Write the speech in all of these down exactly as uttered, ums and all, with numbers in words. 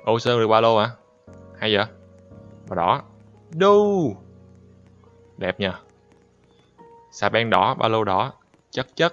Ô sơn được ba lô hả? Hay vậy? Màu đỏ. Đu. Đẹp nha. Xà beng đỏ, ba lô đỏ. Chất chất.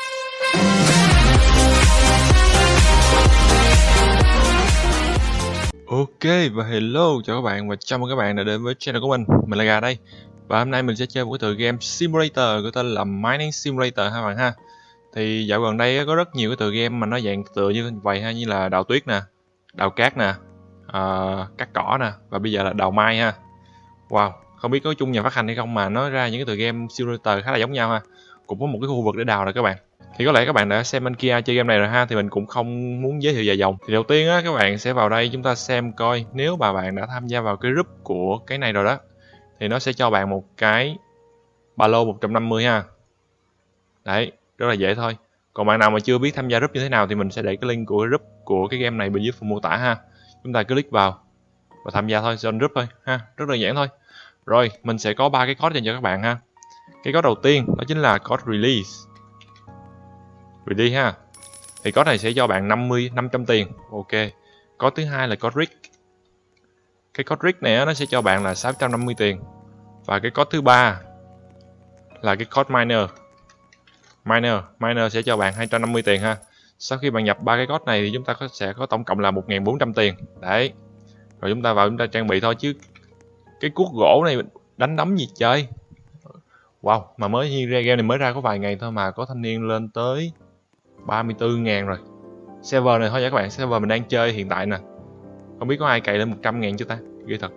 Ok và hello chào các bạn và chào mừng các bạn đã đến với channel của mình. Mình là Gà đây. Và hôm nay mình sẽ chơi một cái tựa game simulator có tên là Mining Simulator ha bạn ha. Thì dạo gần đây có rất nhiều cái tựa game mà nó dạng tựa như vậy ha, như là đào tuyết nè, đào cát nè, uh, cắt cỏ nè, và bây giờ là đào mai ha. Wow, không biết có chung nhà phát hành hay không mà nó ra những cái tựa game simulator khá là giống nhau ha. Cũng có một cái khu vực để đào rồi các bạn. Thì có lẽ các bạn đã xem bên kia chơi game này rồi ha, thì mình cũng không muốn giới thiệu dài dòng. Thì đầu tiên á, các bạn sẽ vào đây chúng ta xem coi, nếu mà bạn đã tham gia vào cái group của cái này rồi đó thì nó sẽ cho bạn một cái ba lô một trăm năm mươi ha. Đấy, rất là dễ thôi. Còn bạn nào mà chưa biết tham gia group như thế nào thì mình sẽ để cái link của group của cái game này bên dưới phần mô tả ha. Chúng ta cứ click vào và tham gia thôi, join group thôi ha, rất đơn giản thôi. Rồi, mình sẽ có ba cái code dành cho các bạn ha. Cái code đầu tiên đó chính là code release. Release ha. Thì code này sẽ cho bạn năm mươi năm trăm tiền. Ok. Code thứ hai là code rig. Cái code rig này nó sẽ cho bạn là sáu trăm năm mươi tiền. Và cái code thứ ba là cái code miner. Miner, miner sẽ cho bạn hai trăm năm mươi tiền ha. Sau khi bạn nhập ba cái code này thì chúng ta sẽ có tổng cộng là một nghìn bốn trăm tiền. Đấy. Rồi chúng ta vào chúng ta trang bị thôi chứ cái cuốc gỗ này đánh đấm gì chơi. Wow, mà mới ra game này mới ra có vài ngày thôi mà có thanh niên lên tới ba mươi tư ngàn rồi. Server này thôi nha các bạn, server mình đang chơi hiện tại nè. Không biết có ai cày lên một trăm ngàn chưa ta? Ghê thật.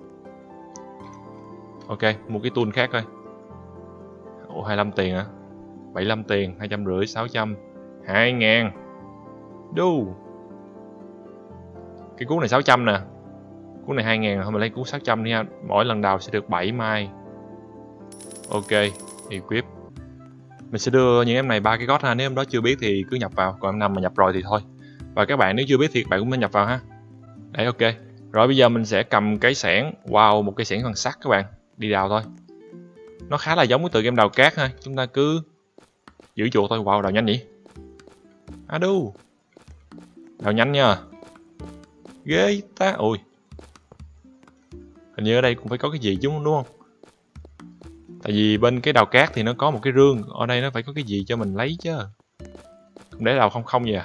Ok, mua cái tool khác coi. Ủa, hai mươi lăm tiền hả? bảy mươi lăm tiền, hai trăm rưỡi, sáu trăm, hai ngàn. Đu. Cái cuốn này sáu trăm nè. Cuốn này hai ngàn, thôi mình lấy cuốn sáu trăm đi ha. Mỗi lần đào sẽ được bảy mai. Ok, equip. Mình sẽ đưa những em này ba cái code ha, nếu em đó chưa biết thì cứ nhập vào, còn em nào mà nhập rồi thì thôi. Và các bạn nếu chưa biết thì các bạn cũng nên nhập vào ha. Đấy, ok. Rồi bây giờ mình sẽ cầm cái xẻng, wow, một cái xẻng bằng sắt các bạn, đi đào thôi. Nó khá là giống với tựa game đào cát ha, chúng ta cứ giữ chuột thôi. Wow, đào nhanh nhỉ. À đu. Đào nhanh nha. Ghê ta. Ui. Hình như ở đây cũng phải có cái gì chứ đúng không? Tại vì bên cái đào cát thì nó có một cái rương, ở đây nó phải có cái gì cho mình lấy chứ. Không để đào không không vậy à.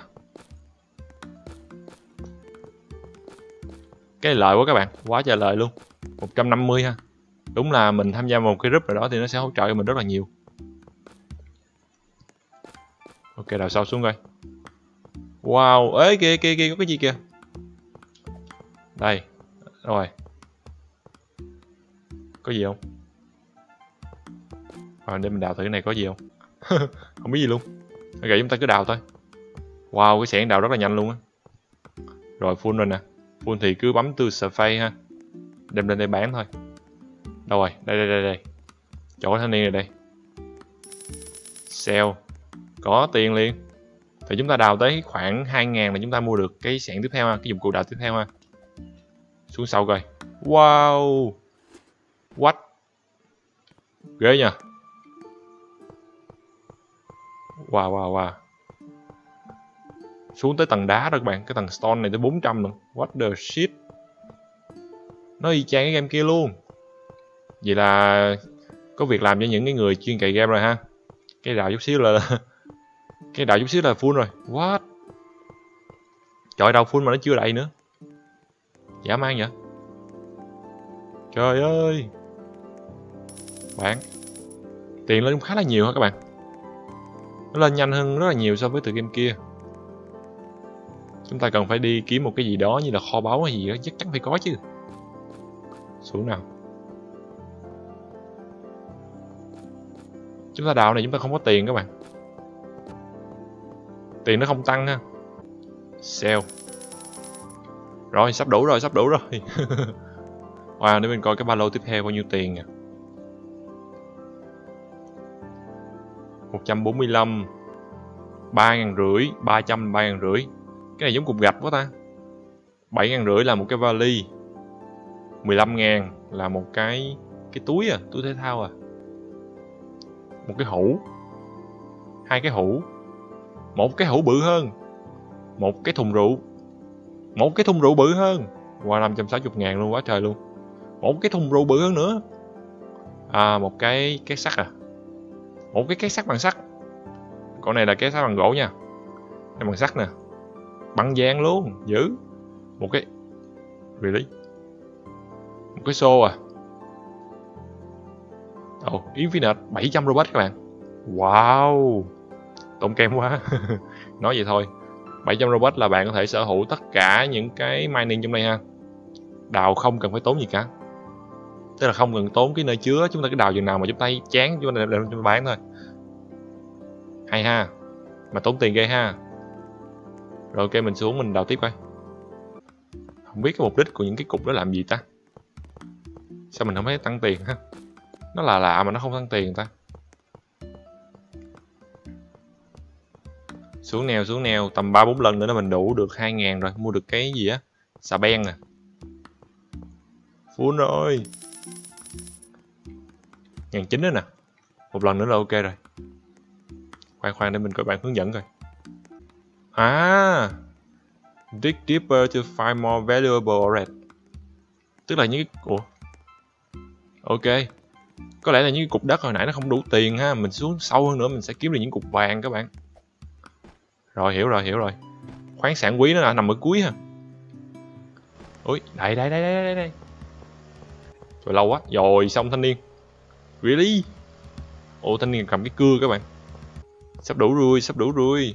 Cái lợi quá các bạn, quá trời lợi luôn. Một trăm năm mươi ha. Đúng là mình tham gia một cái group rồi đó thì nó sẽ hỗ trợ cho mình rất là nhiều. Ok, đào sâu xuống coi. Wow, ế kìa kìa kìa, có cái gì kìa. Đây, rồi. Có gì không? Rồi để mình đào thử cái này có gì không. Không biết gì luôn. Ok, chúng ta cứ đào thôi. Wow, cái xẻng đào rất là nhanh luôn á. Rồi full rồi nè. Full thì cứ bấm từ survey ha. Đem lên đây bán thôi. Đâu rồi? Đây đây đây đây. Chỗ thanh niên này đây. Sell. Có tiền liền. Thì chúng ta đào tới khoảng hai ngàn là chúng ta mua được cái xẻng tiếp theo ha, cái dụng cụ đào tiếp theo ha. Xuống sâu coi. Wow. What? Ghê nha. Wow wow wow. Xuống tới tầng đá rồi các bạn, cái tầng stone này tới bốn trăm luôn. What the shit. Nó y chang cái game kia luôn. Vậy là có việc làm cho những cái người chuyên cày game rồi ha. Cái đào chút xíu là cái đào chút xíu là full rồi. What? Trời, đào full mà nó chưa đầy nữa. Dã man vậy. Trời ơi. Bạn. Tiền lên khá là nhiều hả các bạn. Nó lên nhanh hơn rất là nhiều so với tựa game kia. Chúng ta cần phải đi kiếm một cái gì đó như là kho báu hay gì đó, chắc chắn phải có chứ. Xuống nào. Chúng ta đào này chúng ta không có tiền các bạn. Tiền nó không tăng ha. Sell. Rồi, sắp đủ rồi, sắp đủ rồi. Wow, để mình coi cái ba lô tiếp theo bao nhiêu tiền nè. một trăm bốn mươi lăm. ba ngàn rưỡi, ba trăm, ba ngàn rưỡi. Cái này giống cục gạch quá ta. bảy ngàn rưỡi là một cái vali. mười lăm ngàn là một cái cái túi à, túi thể thao à. Một cái hũ. Hai cái hũ. Một cái hũ bự hơn. Một cái thùng rượu. Một cái thùng rượu bự hơn. Qua năm trăm sáu mươi ngàn luôn, quá trời luôn. Một cái thùng rượu bự hơn nữa. À, một cái két sắt à. Một cái két sắt bằng sắt. Con này là két sắt bằng gỗ nha. Đây bằng sắt nè. Bằng vàng luôn, dữ. Một cái really? Một cái xô à. Ồ, oh, Infinite bảy trăm robot các bạn. Wow, tốn kém quá. Nói vậy thôi. bảy trăm robot là bạn có thể sở hữu tất cả những cái mining trong đây ha. Đào không cần phải tốn gì cả. Tức là không cần tốn cái nơi chứa, chúng ta cứ đào chừng nào mà chúng ta chán chúng ta đem chúng ta bán thôi. Hay ha. Mà tốn tiền ghê ha. Rồi ok, mình xuống mình đào tiếp coi. Không biết cái mục đích của những cái cục đó làm gì ta. Sao mình không thấy tăng tiền ha. Nó là lạ mà nó không tăng tiền ta. Xuống nèo xuống nèo. Tầm ba bốn lần nữa là mình đủ được hai ngàn rồi. Mua được cái gì á. Xà beng nè. Full rồi. Ngàn chín nữa nè. Một lần nữa là ok rồi. Khoan khoan để mình coi bạn hướng dẫn coi. À, dig deeper to find more valuable ore. Tức là những cái... Ủa? Ok. Có lẽ là những cái cục đất hồi nãy nó không đủ tiền ha. Mình xuống sâu hơn nữa mình sẽ kiếm được những cục vàng các bạn. Rồi, hiểu rồi, hiểu rồi. Khoáng sản quý nó là nằm ở cuối ha. Ui, đây, đây, đây, đây, đây, đây. Rồi lâu quá. Rồi, xong thanh niên. Really? Ồ, thanh niên cầm cái cưa các bạn. Sắp đủ rồi, sắp đủ rồi.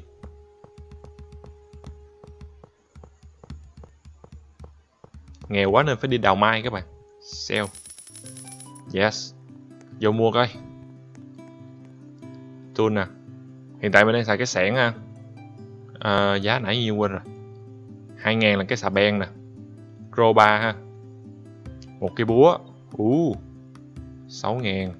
Nghèo quá nên phải đi đào mai các bạn. Sell. Yes. Vô mua coi. Tool nè. Hiện tại mình đang xài cái xẻng ha. À, giá nãy nhiêu quên rồi. hai ngàn là cái xà beng nè. Crowbar ha. Một cái búa. uh, sáu ngàn.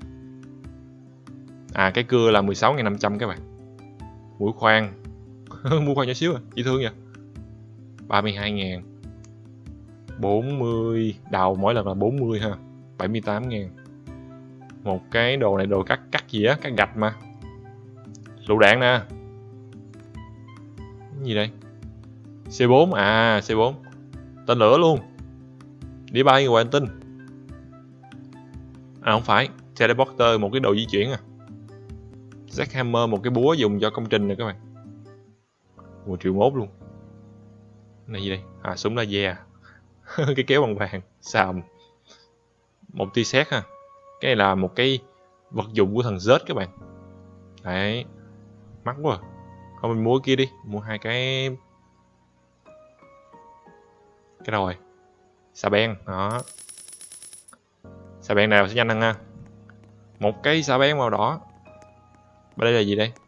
À, cái cưa là mười sáu nghìn năm trăm các bạn. Mũi khoan. Mũi khoan nhỏ xíu à, chỉ thương vậy. ba mươi hai ngàn. bốn mươi. Đào mỗi lần là bốn mươi ha. bảy mươi tám ngàn. Một cái đồ này đồ cắt cắt gì á, cắt gạch mà. Lựu đạn nè. Cái gì đây? C bốn à, C bốn. Tên lửa luôn. Đi bay ngoài hành tinh. À không phải, teleporter, một cái đồ di chuyển à. Jackhammer, một cái búa dùng cho công trình này các bạn. một triệu mốt luôn. Cái này gì đây? À, súng laser. Cái kéo bằng vàng, xàm. Một tia sét ha. Cái này là một cái vật dụng của thằng Z các bạn. Đấy. Mắc quá. Thôi mình mua cái kia đi, mua hai cái. Cái đâu rồi? Xà beng, đó. Xà beng nào sẽ nhanh hơn ha. Một cái xà beng màu đỏ. Bên đây là gì đây?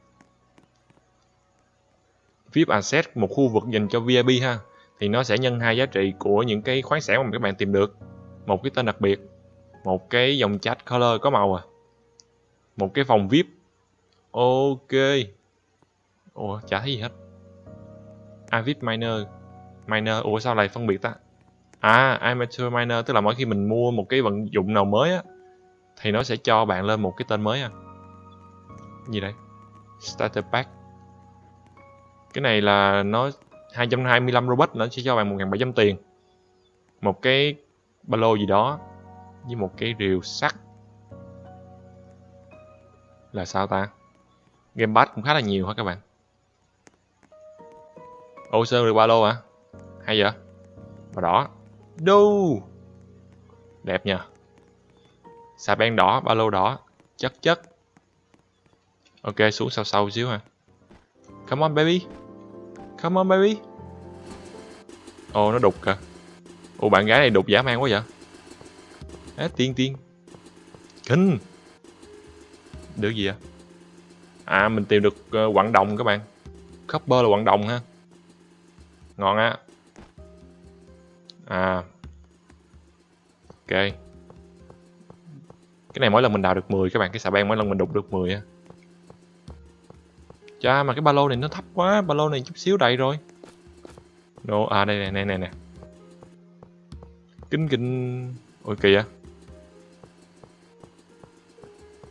vê i pê Asset, một khu vực dành cho vê i pê ha. Thì nó sẽ nhân hai giá trị của những cái khoáng sản mà các bạn tìm được. Một cái tên đặc biệt. Một cái dòng chat color có màu à. Một cái phòng vê i pê. Ok. Ủa, chả thấy gì hết. Avid Miner. Miner, ủa sao lại phân biệt ta? À, Amateur Miner, tức là mỗi khi mình mua một cái vận dụng nào mới á thì nó sẽ cho bạn lên một cái tên mới à. Gì đây? Starter Pack. Cái này là nó hai trăm hai mươi lăm robot, nó sẽ cho bạn một nghìn bảy trăm tiền. Một cái ba lô gì đó với một cái rìu sắt. Là sao ta? Gamepad cũng khá là nhiều hả các bạn? Ô, sơn rìu ba lô hả? Hay vậy? Màu đỏ. Đu. Đẹp nha. Xà beng đỏ, ba lô đỏ. Chất chất. Ok, xuống sâu sâu xíu ha. Come on baby. Come on baby. Ồ, nó đục kìa. Ồ, bạn gái này đục dã man quá vậy. Á, tiên tiên. Kinh. Được gì vậy? À, mình tìm được uh, quặng đồng các bạn. Copper là quặng đồng ha. Ngon á. À. Ok. Cái này mỗi lần mình đào được mười các bạn. Cái xà beng mỗi lần mình đục được mười á. Chà, mà cái ba lô này nó thấp quá. Ba lô này chút xíu đầy rồi. Đồ, à đây nè nè nè. Kinh kinh. Ôi kìa.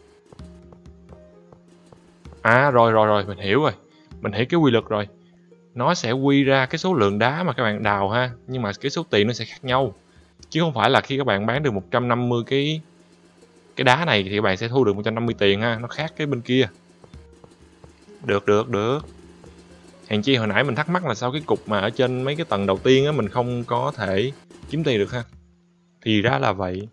À rồi rồi rồi, mình hiểu rồi. Mình hiểu cái quy luật rồi. nó sẽ quy ra cái số lượng đá mà các bạn đào ha, nhưng mà cái số tiền nó sẽ khác nhau, chứ không phải là khi các bạn bán được một trăm năm mươi cái cái đá này thì các bạn sẽ thu được một trăm năm mươi tiền ha, nó khác cái bên kia. Được được được. Hèn chi hồi nãy mình thắc mắc là sao cái cục mà ở trên mấy cái tầng đầu tiên á mình không có thể kiếm tiền được ha. Thì ra là vậy.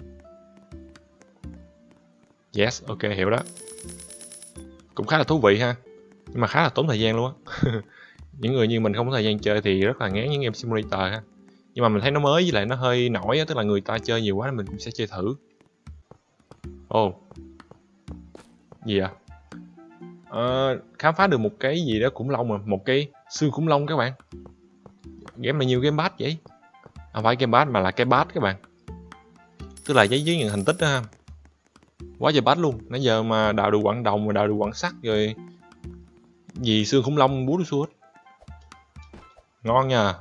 Yes, ok, hiểu đó. Cũng khá là thú vị ha, nhưng mà khá là tốn thời gian luôn á. Những người như mình không có thời gian chơi thì rất là ngán những game simulator ha. Nhưng mà mình thấy nó mới với lại nó hơi nổi á, tức là người ta chơi nhiều quá nên mình cũng sẽ chơi thử. Ồ oh. Gì ạ? Ờ, khám phá được một cái gì đó khủng long mà, một cái xương khủng long các bạn. Game này nhiều game bát vậy. Không phải game bát mà là cái bát các bạn. Tức là giấy dưới những thành tích đó ha. Quá trời bát luôn. Nãy giờ mà đào được quặng đồng và đào được quặng sắt rồi gì xương khủng long bú xua hết. Ngon nha.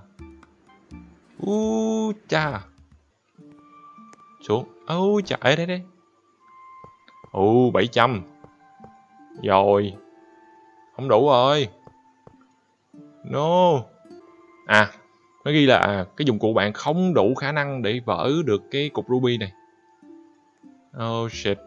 U cha. Xuống. Ô trời ơi, đây đây. Ồ bảy trăm. Rồi. Không đủ rồi. No. À, nó ghi là à, cái dụng cụ bạn không đủ khả năng để vỡ được cái cục ruby này. Oh shit.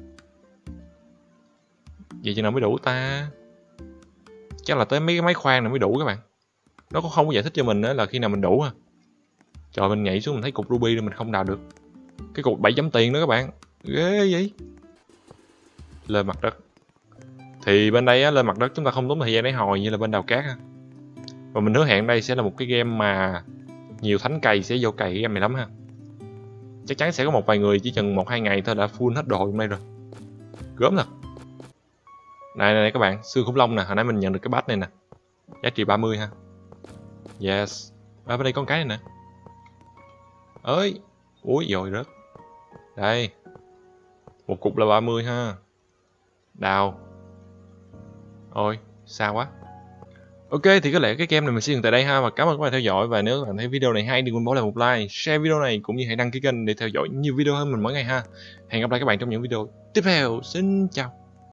Vậy chừng nào mới đủ ta? Chắc là tới mấy cái máy khoan này mới đủ các bạn. Nó cũng không có giải thích cho mình nữa là khi nào mình đủ ha. Trời, mình nhảy xuống mình thấy cục ruby rồi mình không đào được. Cái cục bảy chấm tiền đó các bạn. Ghê vậy. Lên mặt đất. Thì bên đây á, lên mặt đất chúng ta không tốn thời gian để hồi như là bên đào cát ha. Và mình hứa hẹn đây sẽ là một cái game mà nhiều thánh cày sẽ vô cày cái game này lắm ha. Chắc chắn sẽ có một vài người chỉ chừng một hai ngày thôi đã full hết đồ trong đây rồi. Gớm thật. Này, này này các bạn, xương khủng long nè, hồi nãy mình nhận được cái bát này nè. Giá trị ba mươi ha. Yes. À, bên đây có cái này nè. Ơi. Úi rồi rớt. Đây. Một cục là ba mươi ha. Đào. Ôi, xa quá. Ok, thì có lẽ cái game này mình sẽ dừng tại đây ha. Và cảm ơn các bạn theo dõi. Và nếu các bạn thấy video này hay đừng quên bỏ lại một like, share video này cũng như hãy đăng ký kênh để theo dõi nhiều video hơn mình mỗi ngày ha. Hẹn gặp lại các bạn trong những video tiếp theo. Xin chào.